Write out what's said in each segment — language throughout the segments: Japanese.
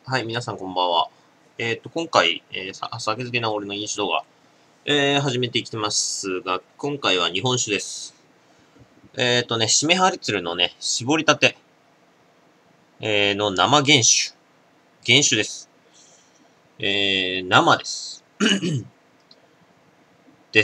はい、皆さんこんばんは。今回、酒好きな俺の飲酒動画、始めていきますが、今回は日本酒です。しめはりつるのね、絞りたて、の生原酒。原酒です。生です。です。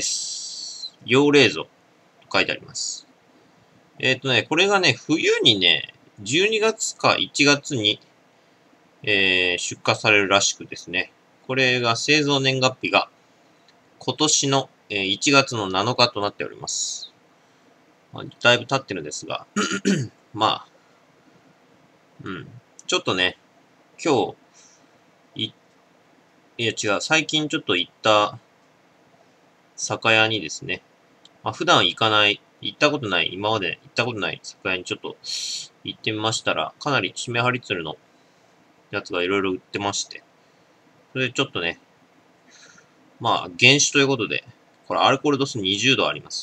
要冷蔵と書いてあります。これがね、冬にね、12月か1月に、出荷されるらしくですね。これが製造年月日が今年の1月の7日となっております。だいぶ経ってるんですが、まあ、うん。ちょっとね、今日、いや違う、最近ちょっと行った酒屋にですね、普段行ったことない、今まで行ったことない酒屋にちょっと行ってみましたら、かなりしめはりつるのやつがいろいろ売ってまして、それでちょっとね、原酒ということで、これアルコール度数20度あります。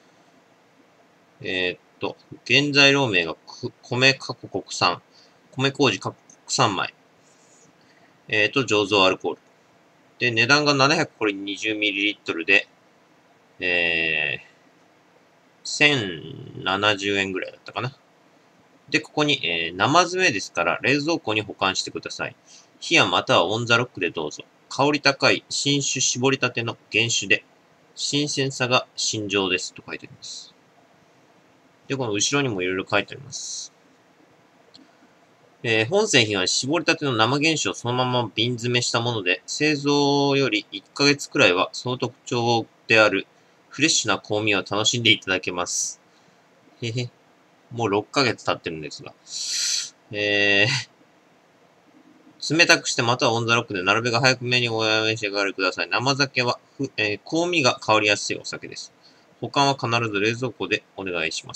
原材料名が米過去国産、米麹過去国産米、醸造アルコール。で、値段が720ml で、1070円ぐらいだったかな。で、ここに、生詰めですから冷蔵庫に保管してください。冷やまたはオンザロックでどうぞ。香り高い新酒絞りたての原酒で、新鮮さが信条ですと書いてあります。で、この後ろにもいろいろ書いてあります。本製品は絞りたての生原酒をそのまま瓶詰めしたもので、製造より1ヶ月くらいはその特徴であるフレッシュな香味を楽しんでいただけます。へへ。もう6ヶ月経ってるんですが。冷たくしてまたはオンザロックでなるべく早く目にお召し上がりください。生酒は、香味が香りやすいお酒です。保管は必ず冷蔵庫でお願いします。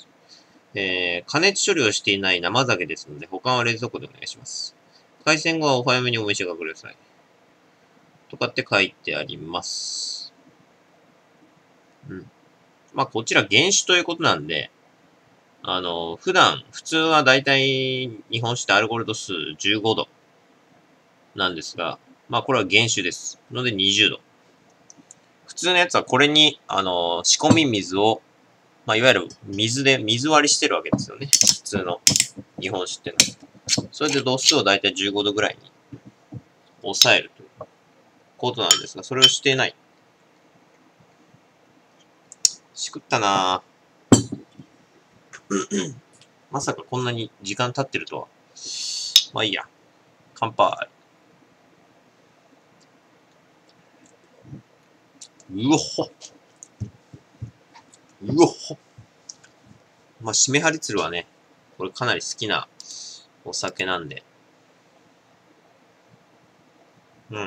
加熱処理をしていない生酒ですので、保管は冷蔵庫でお願いします。開栓後はお早めにお召し上がりください。とかって書いてあります。うん。こちら原酒ということなんで、普通はだいたい日本酒ってアルコール度数15度なんですが、これは原酒です。ので20度。普通のやつはこれに、仕込み水を、いわゆる水割りしてるわけですよね。普通の日本酒ってのは。それで度数をだいたい15度ぐらいに抑えるということなんですが、それをしていない。しくったなぁ。まさかこんなに時間経ってるとは。まあいいや。乾杯。うおほ。うおほ。しめはりつるはね、これかなり好きなお酒なんで。うん。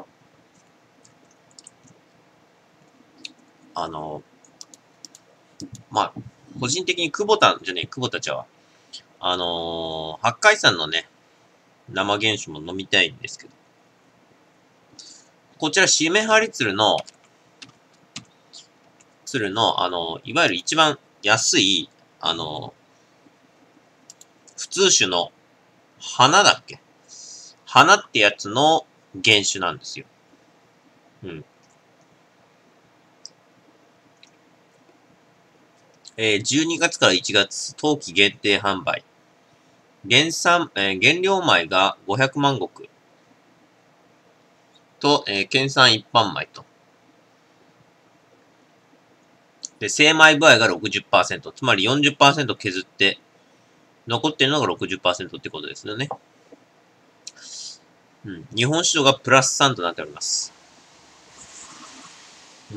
個人的に久保田ちゃうわ。八海山のね、生原酒も飲みたいんですけど。こちら、しめはりつるの、いわゆる一番安い、普通酒の花だっけ花ってやつの原酒なんですよ。うん。12月から1月、冬季限定販売。原料米が500万石と、県産一般米と。で、精米部合が60%。つまり40%削って、残ってるのが60%ってことですよね。うん。日本酒度がプラス3となっております。うん。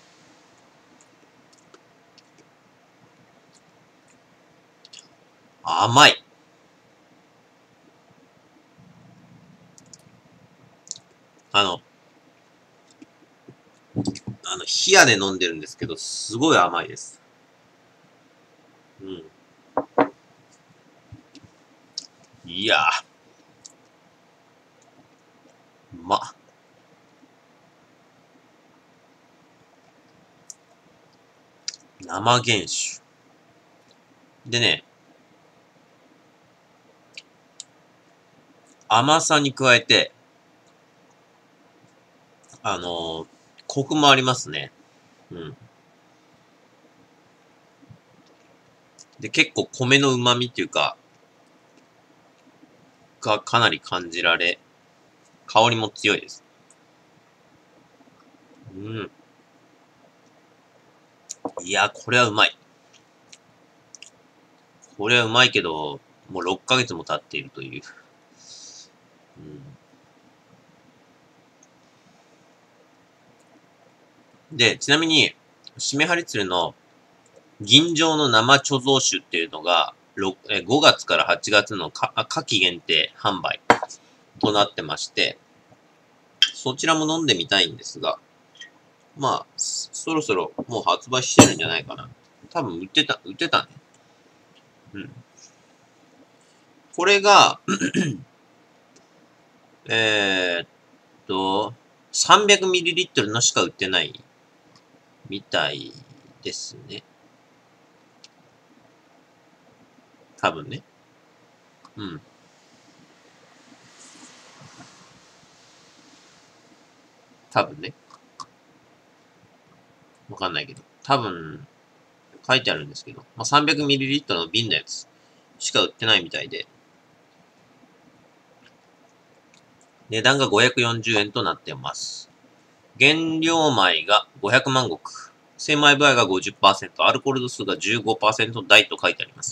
甘い。あの、冷やで飲んでるんですけど、すごい甘いです。うん。いやー、うまっ。生原酒。でね、 甘さに加えて、コクもありますね。うん。で、結構米の旨味っていうか、がかなり感じられ、香りも強いです。うん。いや、これはうまい。これはうまいけど、もう6ヶ月も経っているという。うん、で、ちなみに、しめはり鶴の銀醸の生貯蔵酒っていうのが、5月から8月の夏季限定販売となってまして、そちらも飲んでみたいんですが、まあ、そろそろもう発売してるんじゃないかな。多分売ってたね。うん。これが、えーっ300ml のしか売ってないみたいですね。多分ね。うん。多分ね。わかんないけど。多分、書いてあるんですけど。まあ、300ml の瓶のやつしか売ってないみたいで。値段が540円となっています。原料米が500万石。精米部合が 50%、アルコール度数が 15% 台と書いてあります。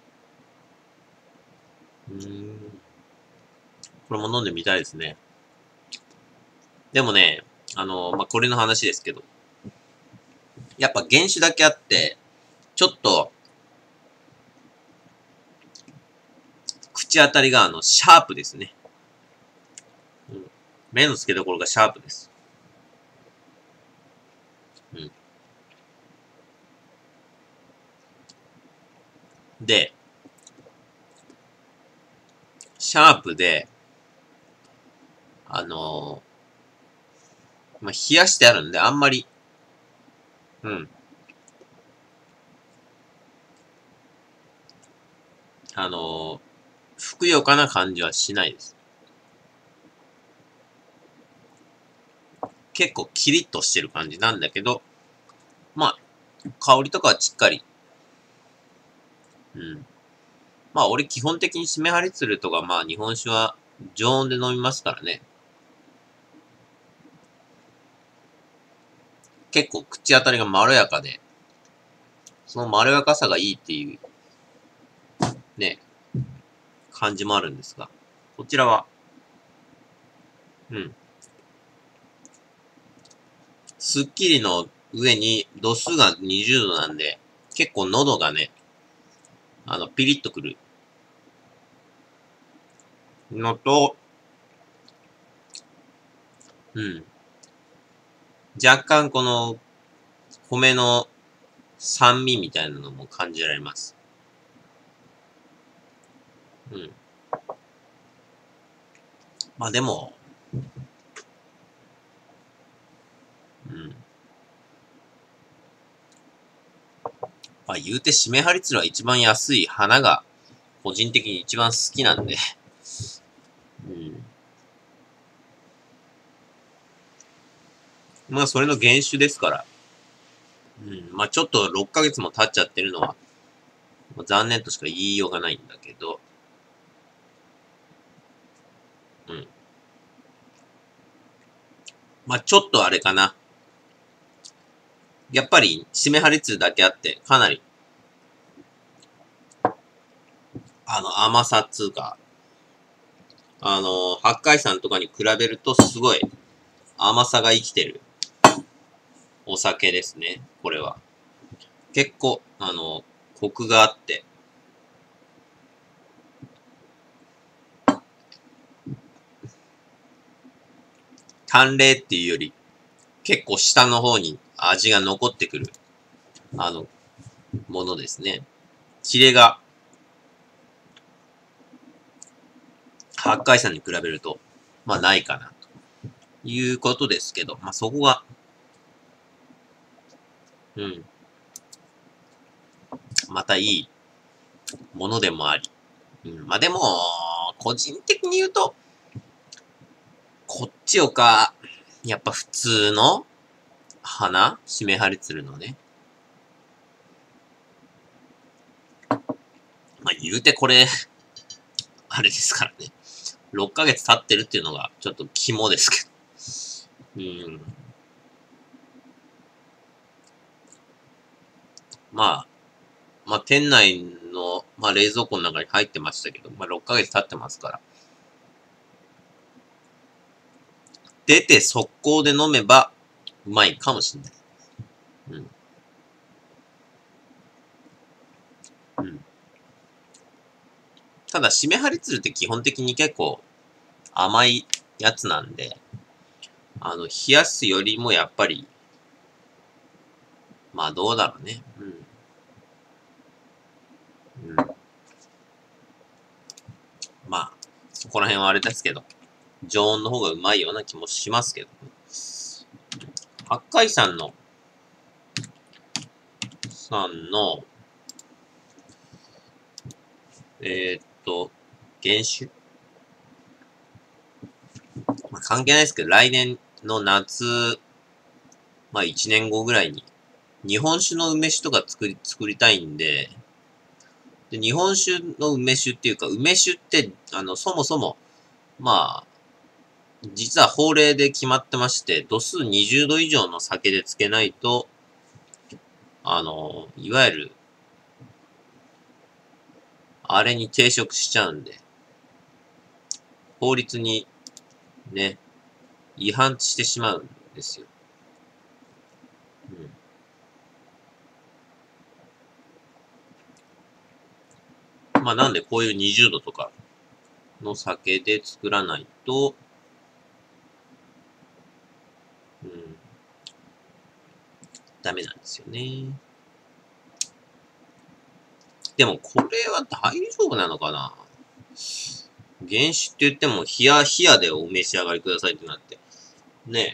これも飲んでみたいですね。でもね、まあ、これの話ですけど、やっぱ原酒だけあって、ちょっと、口当たりがシャープですね。うん、目の付けどころがシャープです。うん、で、シャープで、まあ、冷やしてあるんで、あんまり、うん、ふくよかな感じはしないです。結構キリッとしてる感じなんだけど、まあ、香りとかはしっかり。うん。まあ、俺基本的にしめはり鶴とか、まあ、日本酒は常温で飲みますからね。結構口当たりがまろやかで、そのまろやかさがいいっていう、ね、感じもあるんですが、こちらは、うん。スッキリの上に度数が20度なんで、結構喉がね、ピリッとくるのと、うん。若干この米の酸味みたいなのも感じられます。うん。まあでも、うん。まあ言うてしめはりつるは一番安い花が個人的に一番好きなんで、うん。まあそれの原種ですから、うん。まあちょっと6ヶ月も経っちゃってるのは、残念としか言いようがないんだけど、うん。まあちょっとあれかな。やっぱり、締め張りつだけあって、かなり、甘さっつうか、八海山とかに比べるとすごい甘さが生きてるお酒ですね、これは。結構、コクがあって、淡麗っていうより、結構下の方に味が残ってくる、ものですね。キレが、八海山に比べると、まあないかな、ということですけど、まあそこが、うん、またいいものでもあり。うん、まあでも、 個人的に言うと、こっちよか、やっぱ普通の花しめはりつるのね。まあ言うてこれ、あれですからね。6ヶ月経ってるっていうのがちょっと肝ですけど。まあ店内の、冷蔵庫の中に入ってましたけど、6ヶ月経ってますから。出て速攻で飲めばうまいかもしれない。ただ、しめはりつるって基本的に結構甘いやつなんで、冷やすよりもやっぱり、どうだろうね。そこら辺はあれですけど、常温の方がうまいような気もしますけど、八海山の、原酒関係ないですけど、来年の夏、1年後ぐらいに、日本酒の梅酒とか作りたいんで、日本酒の梅酒っていうか、梅酒って、そもそも、実は法令で決まってまして、度数20度以上の酒で漬けないと、いわゆる、あれに抵触しちゃうんで、法律にね、違反してしまうんですよ。なんでこういう20度とかの酒で作らないと、ダメなんですよね。でもこれは大丈夫なのかな？原酒って言っても、冷やでお召し上がりくださいってなって。ね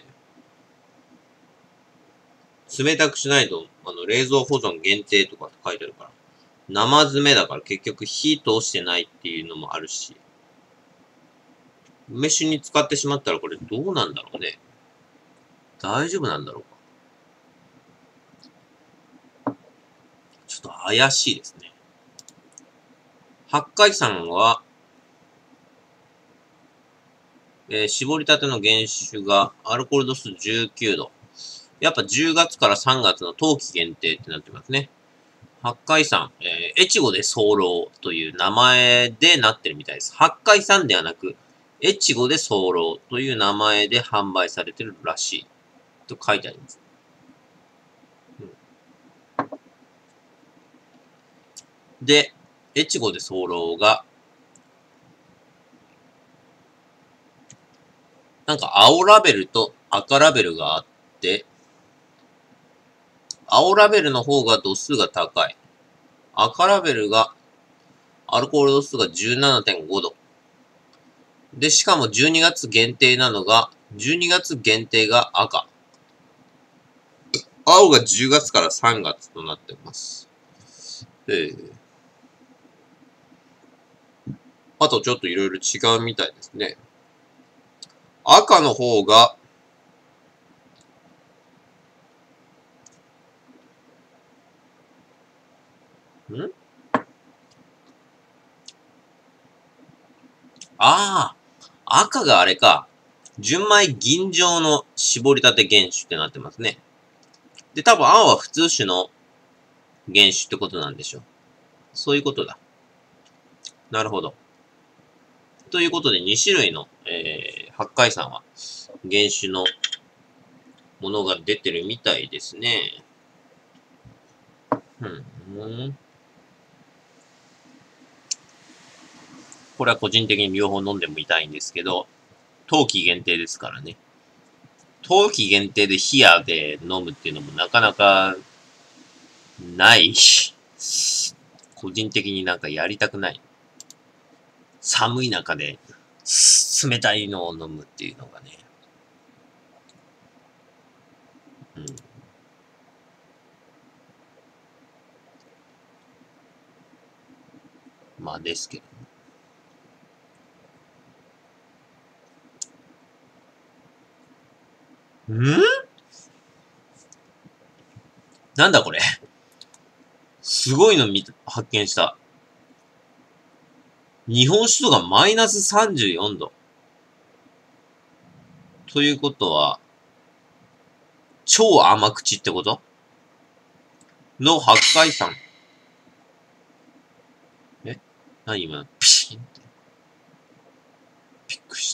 え。冷たくしないと、冷蔵保存限定とかって書いてあるから。生詰めだから結局火通してないっていうのもあるし。梅酒に使ってしまったらこれどうなんだろうね。大丈夫なんだろうか。ちょっと怪しいですね。八海山は、絞りたての原酒がアルコール度数19度。やっぱ10月から3月の冬季限定ってなってますね。八海山、越後で候という名前でなってるみたいです。八海山ではなく、越後で候という名前で販売されてるらしい。と書いてあります。で、越後で候が、なんか青ラベルと赤ラベルがあって、青ラベルの方が度数が高い。赤ラベルが、アルコール度数が 17.5 度。で、しかも12月限定なのが、12月限定が赤。青が10月から3月となってます。あとちょっといろいろ違うみたいですね。赤の方が、赤があれか。純米吟醸の絞りたて原酒ってなってますね。で、多分青は普通酒の原酒ってことなんでしょう。そういうことだ。なるほど。ということで2種類の、八海山は原酒のものが出てるみたいですね。これは個人的に両方飲んでもみたいんですけど、冬季限定ですからね。冬季限定で冷やで飲むっていうのもなかなかないし、個人的になんかやりたくない。寒い中で冷たいのを飲むっていうのがね。ですけど。 なんだこれ。すごいの発見した。日本酒とかマイナス34度。ということは、超甘口ってことの八海山。何今、ピシンって。びっくりした。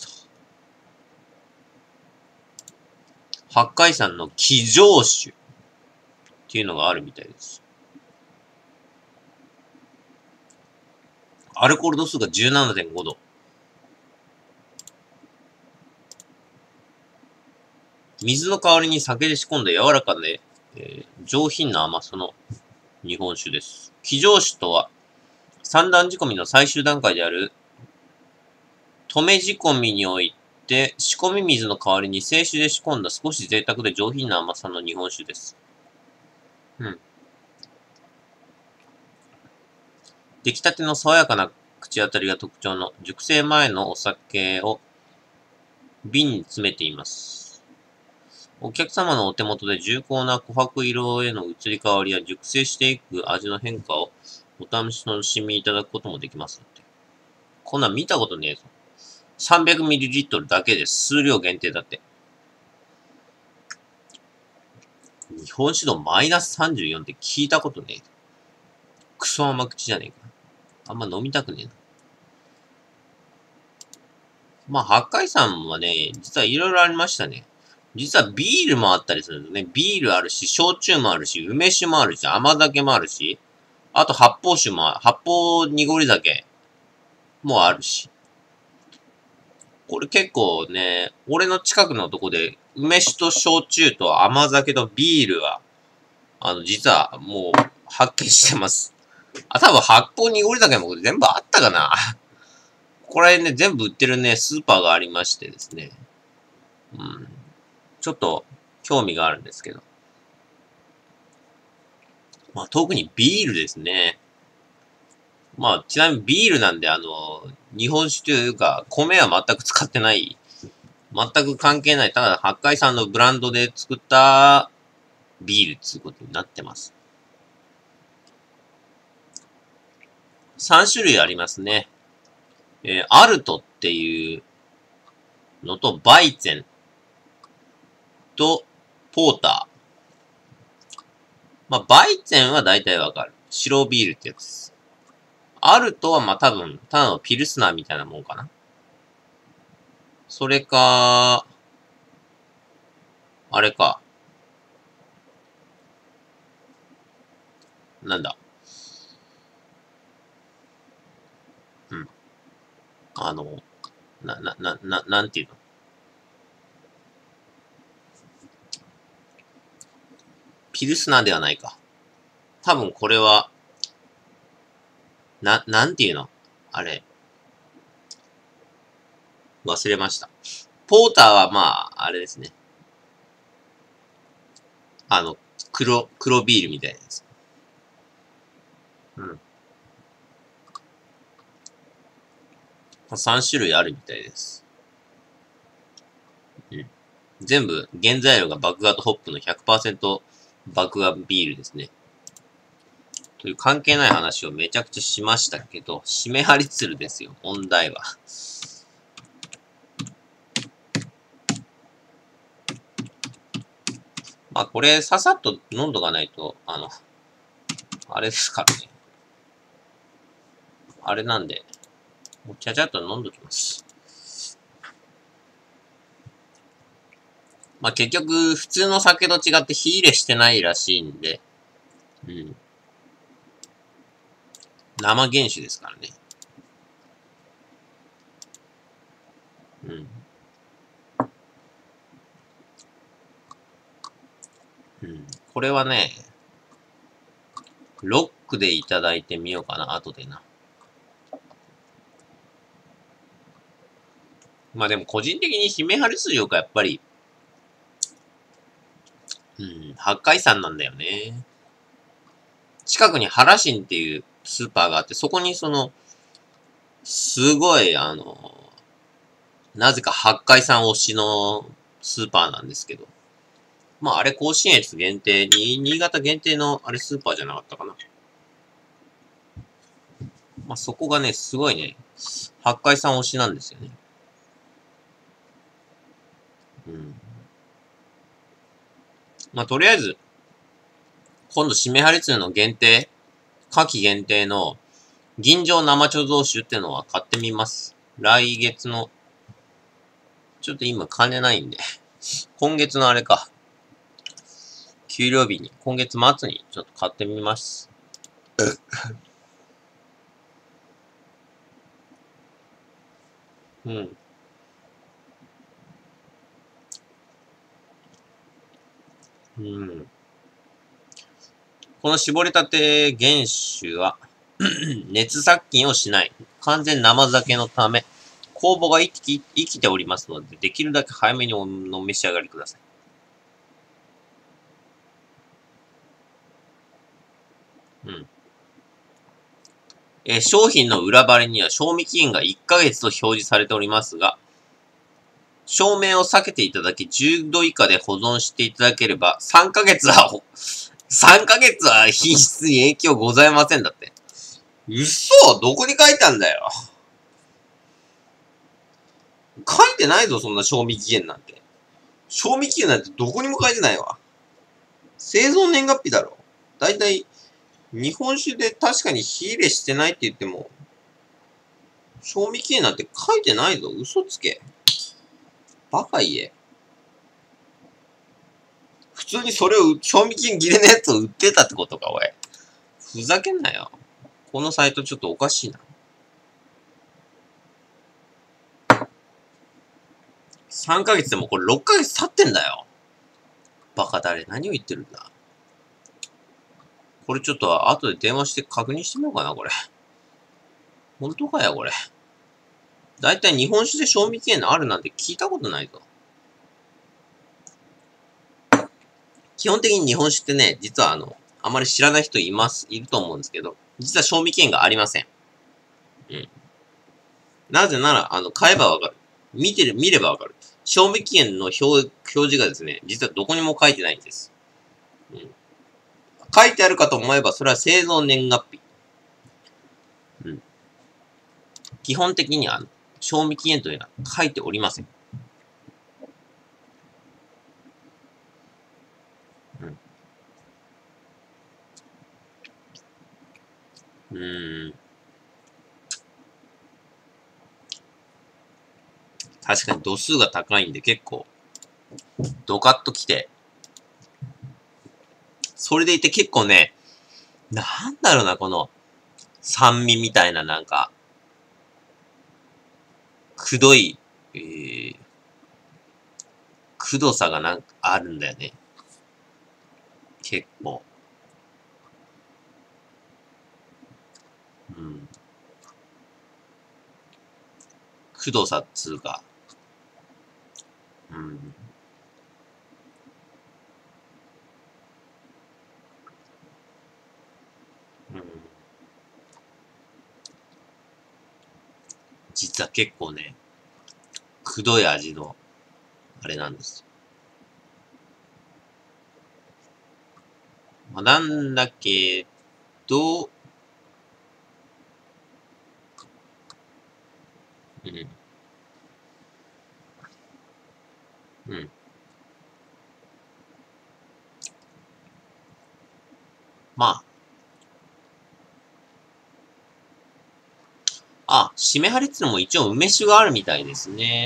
八海山の騎乗酒っていうのがあるみたいです。アルコール度数が 17.5 度。水の代わりに酒で仕込んだ柔らかで、上品な甘さの日本酒です。騎乗酒とは、三段仕込みの最終段階である、止め仕込みにおいて、仕込み水の代わりに清酒で仕込んだ少し贅沢で上品な甘さの日本酒です。出来たての爽やかな口当たりが特徴の熟成前のお酒を瓶に詰めています。お客様のお手元で重厚な琥珀色への移り変わりや熟成していく味の変化をお試しみいただくこともできますって。こんなん見たことねえぞ。300ml だけです。数量限定だって。日本酒のマイナス34って聞いたことねえ。クソ甘口じゃねえか。あんま飲みたくねえな。まあ、八海山はね、実はいろいろありましたね。実はビールもあったりするんですね。ビールあるし、焼酎もあるし、梅酒もあるし、甘酒もあるし、あと発泡酒も、発泡濁り酒もあるし。これ結構ね、俺の近くのとこで、梅酒と焼酎と甘酒とビールは、実はもう発見してます。多分発泡濁り酒も全部あったかな。ここら辺ね、全部売ってるね、スーパーがありましてですね。ちょっと興味があるんですけど。まあ、特にビールですね。まあ、ちなみにビールなんで、日本酒というか、米は全く使ってない、全く関係ない、ただ、八海山のブランドで作ったビールっていうことになってます。3種類ありますね。アルトっていうのと、バイツェンと、ポーター。まあ、バイツェンは大体わかる。白ビールってやつです。アルトはまあ多分、ただのピルスナーみたいなもんかな。それか、あれか。なんだ。なんていうの。ピルスナーではないか。多分これは、なんていうのあれ。忘れました。ポーターはまあ、あれですね。黒ビールみたいなやつ。3種類あるみたいです。全部、原材料が麦芽とホップの 100% 麦芽ビールですね。という関係ない話をめちゃくちゃしましたけど、締め張り鶴ですよ、問題は。まあこれ、ささっと飲んどかないと、あれですからね。あれなんで、もうちゃちゃっと飲んどきます。まあ結局、普通の酒と違って火入れしてないらしいんで、生原酒ですからね。これはね、ロックでいただいてみようかな、後でな。まあでも個人的に姫張水よかやっぱり、八海山なんだよね。近くに原新っていうスーパーがあって、そこにすごい、なぜか八海山推しのスーパーなんですけど、 まあ、あれ、甲信越限定に、新潟限定の、あれ、スーパーじゃなかったかな。まあ、そこがね、すごいね、八海山推しなんですよね。うん。まあ、とりあえず、今度、締め張り通の限定、夏季限定の、銀醸生貯蔵酒ってのは買ってみます。来月の、ちょっと今金ないんで、今月のあれか、給料日に、今月末にちょっと買ってみます。うん。うん。この絞りたて原酒は熱殺菌をしない。完全生酒のため、酵母が生きておりますので、できるだけ早めにお召し上がりください。うん。商品の裏張りには賞味期限が1ヶ月と表示されておりますが、照明を避けていただき、10度以下で保存していただければ、3ヶ月は品質に影響ございませんだって。嘘どこに書いたんだよ。書いてないぞ、そんな賞味期限なんて。賞味期限なんてどこにも書いてないわ。製造年月日だろ。だいたい、日本酒で確かに火入れしてないって言っても、賞味期限なんて書いてないぞ。嘘つけ。バカ言え。普通にそれを、賞味期限切れのやつを売ってたってことか、おい。ふざけんなよ。このサイトちょっとおかしいな。3ヶ月でもこれ6ヶ月経ってんだよ。バカ誰、何を言ってるんだ。これちょっと後で電話して確認してみようかな、これ。本当かよ、これ。だいたい日本酒で賞味期限あるなんて聞いたことないぞ。基本的に日本酒ってね、実はあまり知らない人いると思うんですけど、実は賞味期限がありません。うん。なぜなら、買えばわかる。見ればわかる。賞味期限の表示がですね、実はどこにも書いてないんです。うん。書いてあるかと思えば、それは製造年月日。うん。基本的には、賞味期限というのは書いておりません。うん。確かに度数が高いんで結構、ドカッときて、それでいて結構ね、なんだろうな、この、酸味みたいななんか、くどい、くどさがなんかあるんだよね。結構。うん。くどさっつうか。うん。うん。実は結構ね、くどい味の、あれなんです。まあ、なんだけど、うん。うん。ま締め張りっつうのも一応梅酒があるみたいですね。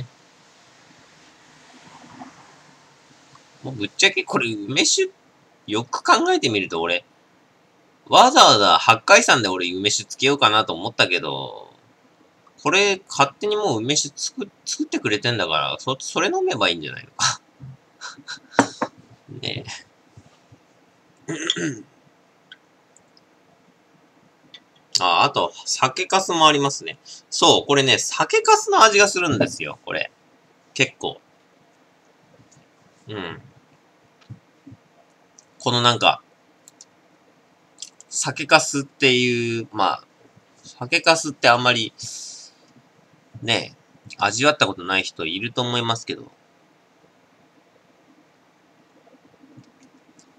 もうぶっちゃけこれ梅酒、よく考えてみると俺、わざわざ八海山で俺梅酒つけようかなと思ったけど、これ勝手にもう梅酒作ってくれてんだから、それ飲めばいいんじゃないのか。ねえ。あと、酒粕もありますね。そう、これね、酒粕の味がするんですよ、これ。結構。うん。このなんか、酒粕っていう、酒粕ってあんまり、ね、味わったことない人いると思いますけど、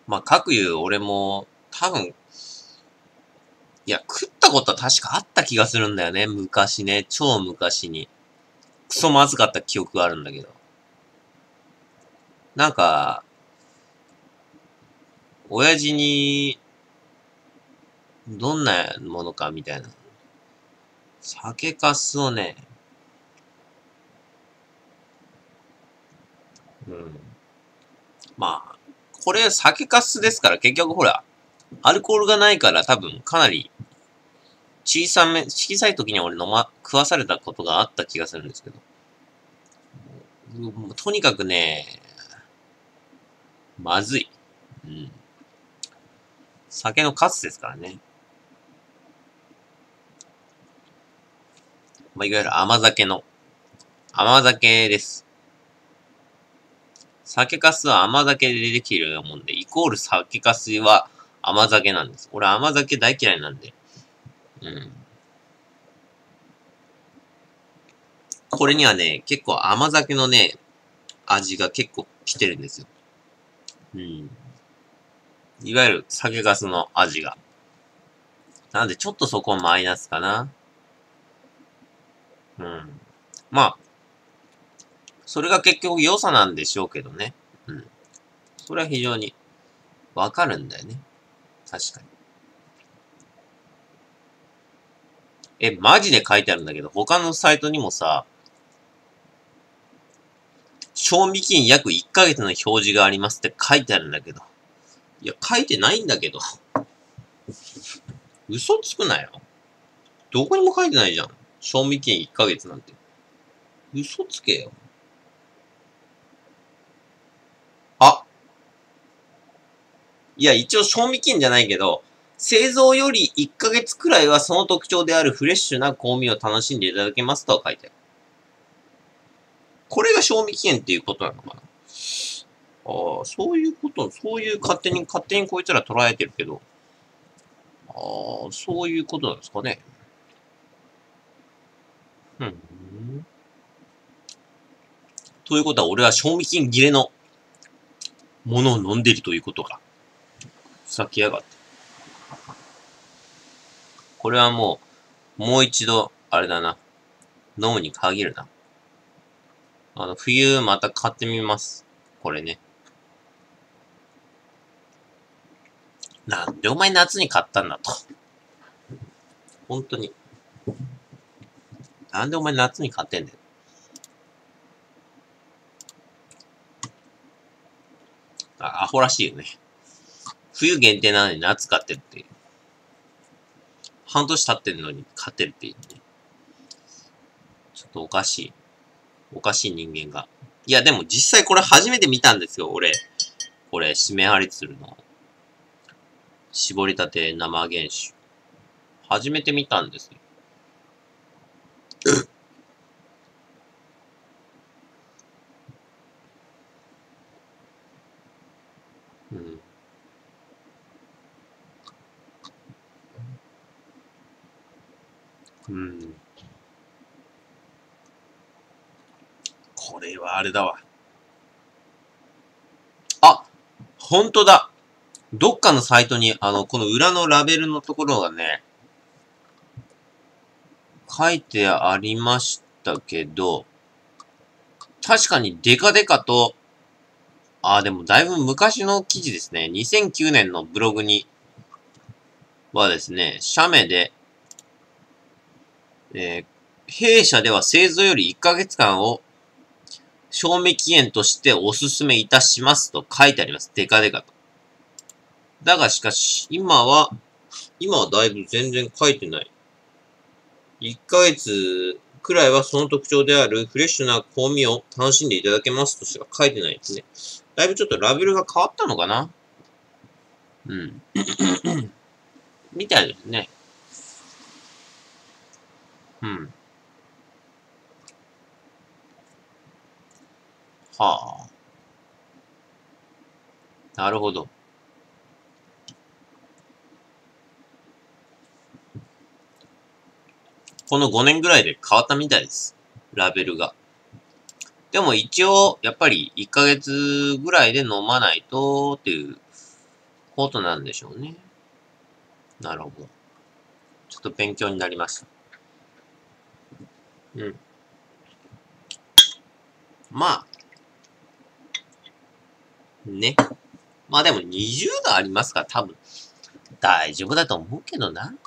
まあ、各いう俺も、多分、いや、食ったことは確かあった気がするんだよね。昔ね。超昔に。クソまずかった記憶があるんだけど。なんか、親父に、どんなものかみたいな。酒粕をね、うん。まあ、これ酒粕ですから結局ほら、アルコールがないから多分かなり小さい時に俺食わされたことがあった気がするんですけど。とにかくね、まずい。うん。酒のカスですからね。まあ、いわゆる甘酒です。酒粕は甘酒でできているようなもんで、イコール酒粕は甘酒なんです。俺甘酒大嫌いなんで。うん。これにはね、結構甘酒のね、味が結構来てるんですよ。うん。いわゆる酒粕の味が。なんでちょっとそこはマイナスかな。うん。まあ、それが結局良さなんでしょうけどね。うん。それは非常にわかるんだよね。確かに。マジで書いてあるんだけど、他のサイトにもさ、賞味期限約1ヶ月の表示がありますって書いてあるんだけど。いや、書いてないんだけど。嘘つくなよ。どこにも書いてないじゃん。賞味期限1ヶ月なんて。嘘つけよ。あ、いや、一応賞味期限じゃないけど、製造より1ヶ月くらいはその特徴であるフレッシュな香味を楽しんでいただけますとは書いてある。これが賞味期限っていうことなのかな。ああ、そういうこと、そういう勝手にこいつら捉えてるけど、ああ、そういうことなんですかね。うん。ということは、俺は賞味期限切れのものを飲んでいるということか。ふざけやがって。これはもう一度、あれだな。飲むに限るな。冬また買ってみます。これね。なんでお前夏に買ったんだと。本当に。なんでお前夏に買ってんだよ。アホらしいよね。冬限定なのに夏買ってるっていう。半年経ってるのに買ってるっていうね。ちょっとおかしい。おかしい人間が。いや、でも実際これ初めて見たんですよ、俺。これ、締め張りするの。絞りたて生原酒。初めて見たんですよ。うん。うん。これはあれだわ。あ、ほんとだ。どっかのサイトに、この裏のラベルのところがね、書いてありましたけど、確かにデカデカと、でもだいぶ昔の記事ですね。2009年のブログにはですね、写メで、弊社では製造より1ヶ月間を賞味期限としてお勧めいたしますと書いてあります。デカデカと。だがしかし、今はだいぶ全然書いてない。1ヶ月くらいはその特徴であるフレッシュな香味を楽しんでいただけますとしか書いてないですね。だいぶちょっとラベルが変わったのかな。うん。みたいですね。うん。はあ。なるほど。この5年ぐらいで変わったみたいです。ラベルが。でも一応、やっぱり1ヶ月ぐらいで飲まないとっていうことなんでしょうね。なるほど。ちょっと勉強になりました。うん。まあ、ね。まあでも20度ありますから多分大丈夫だと思うけどな。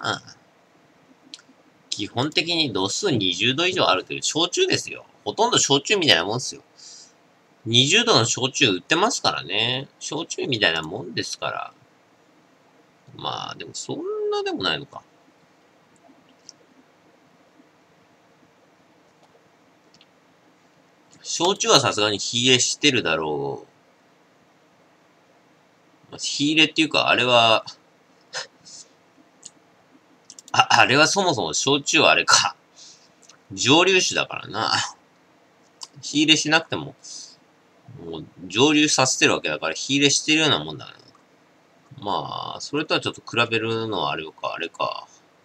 基本的に度数20度以上あるという焼酎ですよ。ほとんど焼酎みたいなもんですよ。20度の焼酎売ってますからね。焼酎みたいなもんですから。まあ、でもそんなでもないのか。焼酎はさすがに火入れしてるだろう。火入れっていうか、あれは、あれはそもそも焼酎はあれか。蒸留酒だからな。火入れしなくても、もう蒸留させてるわけだから火入れしてるようなもんだな。まあ、それとはちょっと比べるのはあれか、あれか。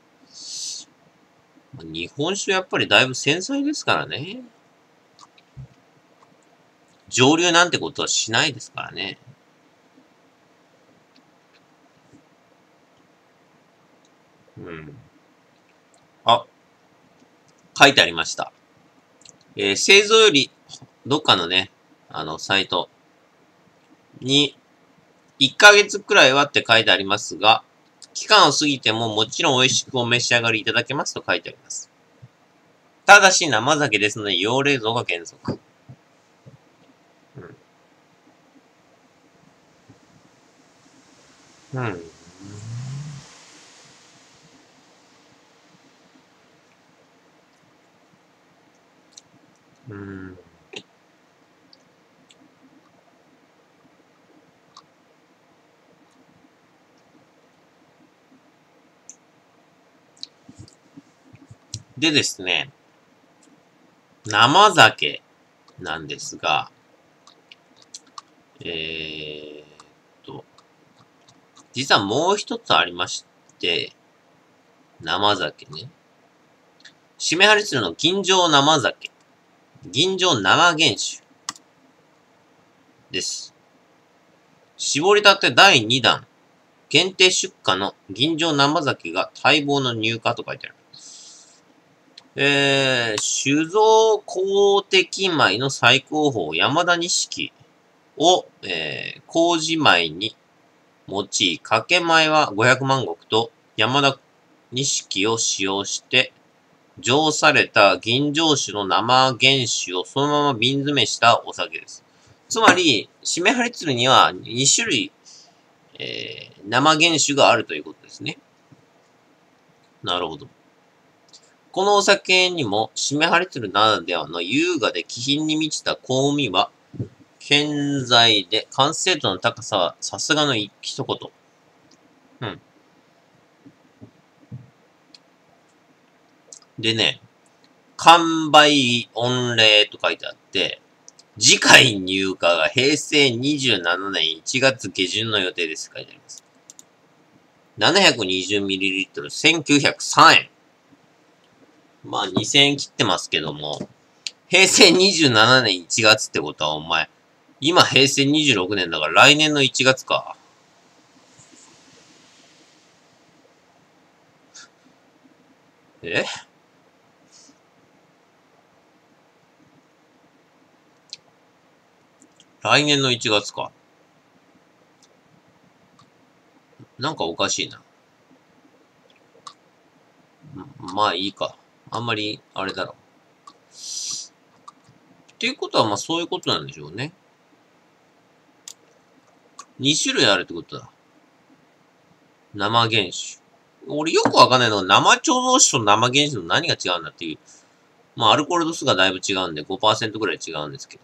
日本酒やっぱりだいぶ繊細ですからね。蒸留なんてことはしないですからね。うん。あ、書いてありました。製造より、どっかのね、サイトに、1ヶ月くらいはって書いてありますが、期間を過ぎてももちろん美味しくお召し上がりいただけますと書いてあります。ただし生酒ですので、要冷蔵が原則。うん。うん。うん。でですね、生酒なんですが、えーっと、実はもう一つありまして、生酒ね。締め張りするの吟醸生酒。吟醸生原酒です。絞りたて第2弾。限定出荷の吟醸生酒が待望の入荷と書いてある。酒造公的米の最高峰山田錦を、麹米に用い、掛け米は500万石と山田錦を使用して、醸された吟醸酒の生原酒をそのまま瓶詰めしたお酒です。つまり、締め張り鶴には2種類、生原酒があるということですね。なるほど。このお酒にも、締め張り鶴ならではの優雅で気品に満ちた香味は、健在で完成度の高さはさすがの一言。うん。でね、完売御礼と書いてあって、次回入荷が平成27年1月下旬の予定です。書いてあります。720ml、1903円。まあ2000円切ってますけども、平成27年1月ってことはお前、今平成26年だから来年の1月か。え来年の1月か。なんかおかしいな。まあいいか。あんまり、あれだろう。っていうことはまあそういうことなんでしょうね。2種類あるってことだ。生原酒。俺よくわかんないのが生醸造酒と生原酒の何が違うんだっていう。まあアルコール度数がだいぶ違うんで 5% ぐらい違うんですけ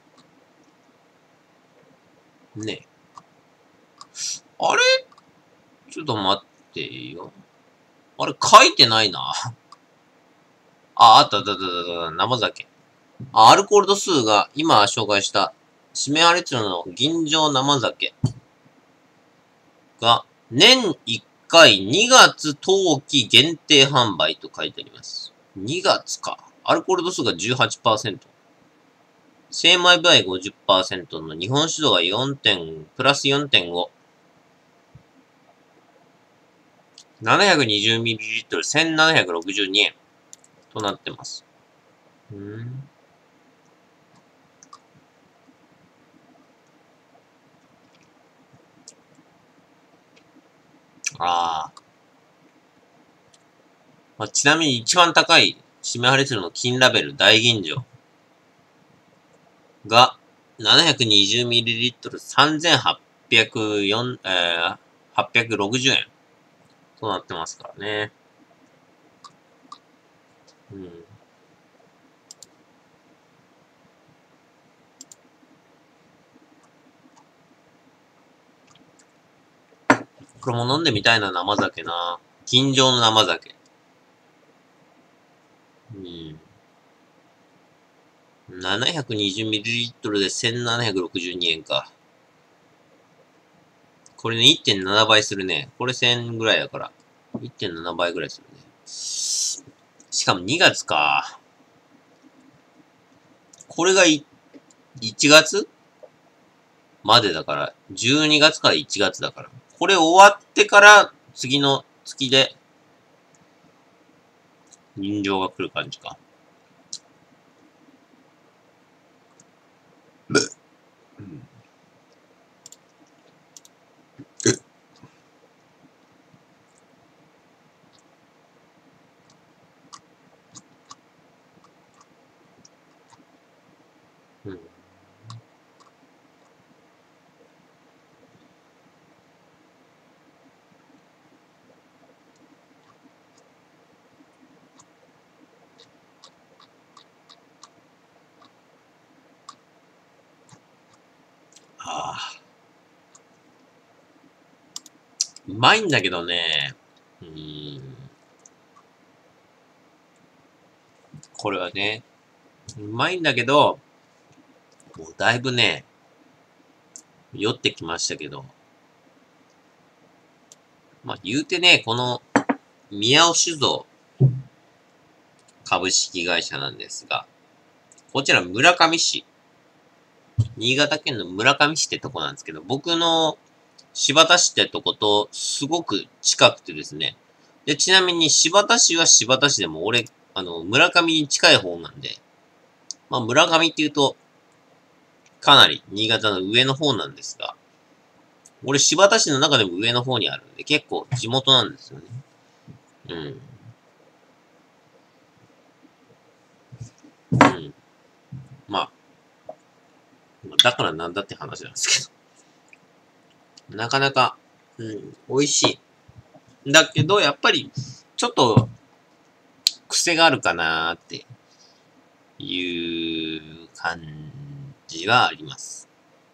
ど。ねえ。あれちょっと待ってよ。あれ書いてないな。あったあったあったあった、生酒。アルコール度数が今紹介した締め張り鶴の吟醸生酒が年1回2月冬季限定販売と書いてあります。2月か。アルコール度数が 18%。精米部合 50% の日本酒度が4点、プラス4.5。 720ml 1762円となってます。ちなみに一番高い締め張り数の金ラベル大吟醸が 720ml3860 円となってますからね。これも飲んでみたいな、生酒な。吟醸の生酒。720ml で1762円か。これね、1.7 倍するね。これ1000ぐらいだから。1.7 倍ぐらいするね。しかも2月か。これが1月までだから、12月から1月だから。これ終わってから次の月で吟醸が来る感じか。うまいんだけどね。これはね、うまいんだけど、もうだいぶね、酔ってきましたけど。言うてね、この、宮尾酒造株式会社なんですが、こちら村上市。新潟県の村上市ってとこなんですけど、僕の新発田市ってとことすごく近くてですね。で、ちなみに新発田市は新発田市でも俺、村上に近い方なんで、村上って言うと、かなり新潟の上の方なんですが、俺新発田市の中でも上の方にあるんで、結構地元なんですよね。だからなんだって話なんですけど。なかなか、美味しい。だけど、やっぱり、ちょっと、癖があるかなーっていう感じはあります。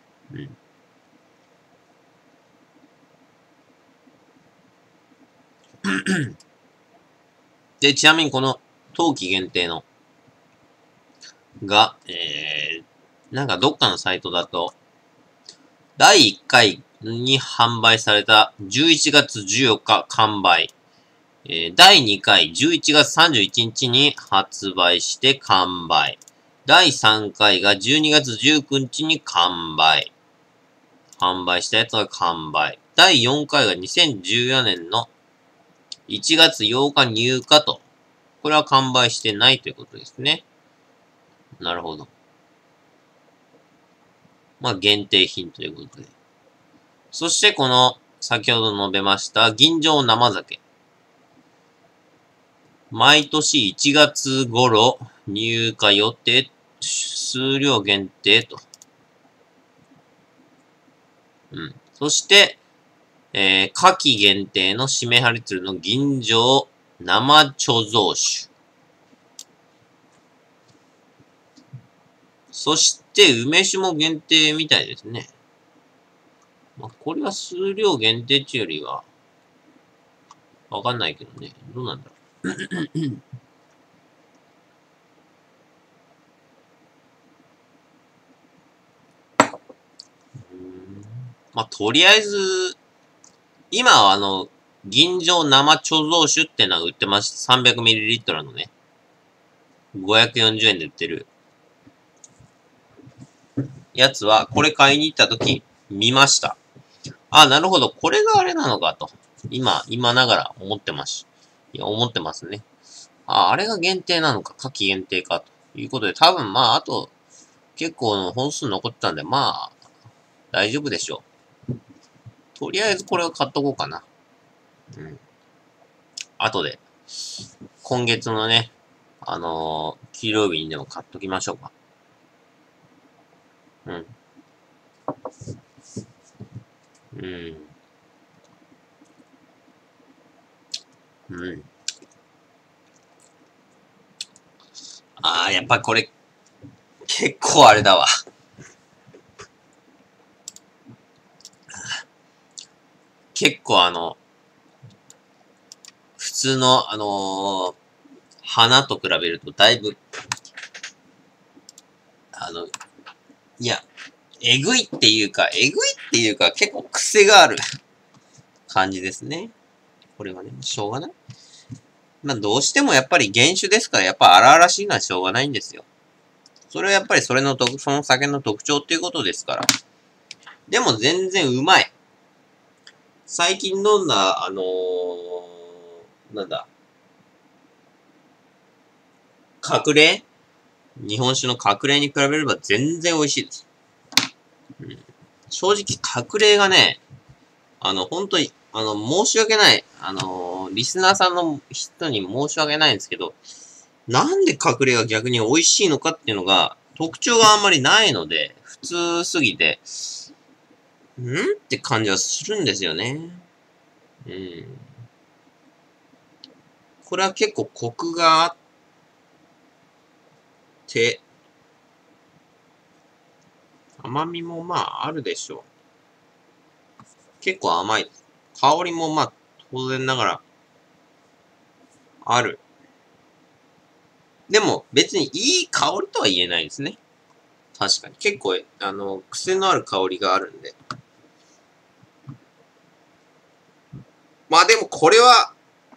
で、ちなみにこの冬季限定のが、なんかどっかのサイトだと、第1回に販売された11月14日完売。第2回11月31日に発売して完売。第3回が12月19日に完売。販売したやつが完売。第4回が2014年の1月8日入荷と。これは完売してないということですね。なるほど。限定品ということで。そしてこの、先ほど述べました、吟醸生酒。毎年1月頃入荷予定、数量限定と。そして、夏季限定の締め張り鶴の吟醸生貯蔵酒。そして、梅酒も限定みたいですね。これは数量限定っていうよりは、わかんないけどね。どうなんだろう。とりあえず、今は吟醸生貯蔵酒ってのは売ってました。300ml のね。540円で売ってる。やつは、これ買いに行った時見ました。なるほど。これがあれなのかと。 今ながら思ってますね。あれが限定なのか、夏季限定か、ということで、多分あと、結構の本数残ってたんで、大丈夫でしょう。とりあえずこれを買っとこうかな。後で、今月のね、給料日にでも買っときましょうか。やっぱこれ、結構あれだわ。結構普通の花と比べるとだいぶ、いや、えぐいっていうか結構癖がある感じですね。これはね、しょうがない。どうしてもやっぱり原酒ですから、やっぱ荒々しいのはしょうがないんですよ。それはやっぱりその酒の特徴っていうことですから。でも全然うまい。最近飲んだ、隠れ日本酒の隠れに比べれば全然美味しいです。正直隠れがね、本当に、申し訳ない。リスナーさんの人に申し訳ないんですけど、なんで隠れが逆に美味しいのかっていうのが、特徴があんまりないので、普通すぎて、って感じはするんですよね。これは結構コクがあって、甘みもあるでしょう。結構甘い。香りも当然ながら、ある。でも別にいい香りとは言えないですね。確かに。結構、癖のある香りがあるんで。でもこれは、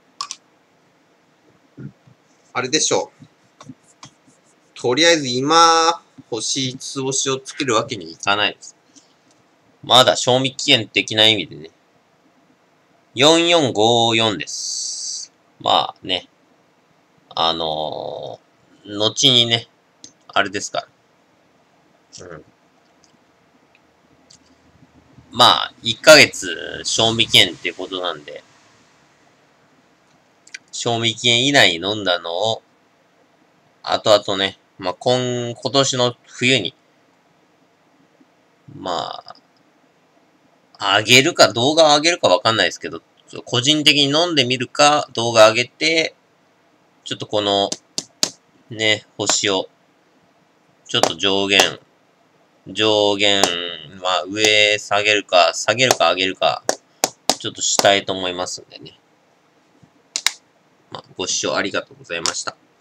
あれでしょう。とりあえず今、欲しいつ星をつけるわけにいかないです。まだ賞味期限的な意味でね。4454です。ね。後にね、あれですから。1ヶ月賞味期限っていうことなんで、賞味期限以内に飲んだのを、後々ね、今年の冬に、動画を上げるかわかんないですけど、個人的に飲んでみるか、動画上げて、ちょっとこの、ね、星を、ちょっと上限、上下げるか上げるか、ちょっとしたいと思いますんでね。ご視聴ありがとうございました。